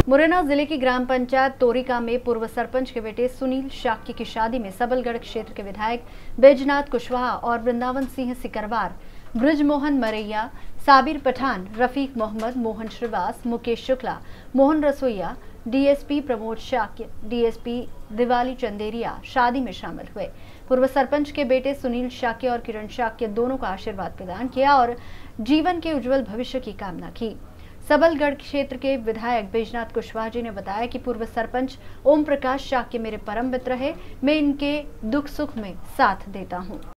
मुरैना जिले की ग्राम पंचायत तोरिका में पूर्व सरपंच के बेटे सुनील शाक्य की शादी में सबलगढ़ क्षेत्र के विधायक बैजनाथ कुशवाहा और वृंदावन सिंह सिकरवार, ब्रजमोहन मरैया, साबिर पठान, रफीक मोहम्मद, मोहन श्रीवास, मुकेश शुक्ला, मोहन रसोइया, डीएसपी प्रमोद शाक्य, डीएसपी दिवाली चंदेरिया शादी में शामिल हुए। पूर्व सरपंच के बेटे सुनील शाक्य और किरण शाक्य दोनों का आशीर्वाद प्रदान किया और जीवन के उज्जवल भविष्य की कामना की। सबलगढ़ क्षेत्र के विधायक बैजनाथ कुशवाहा जी ने बताया कि पूर्व सरपंच ओम प्रकाश शाक्य मेरे परम मित्र है, मैं इनके दुख सुख में साथ देता हूं।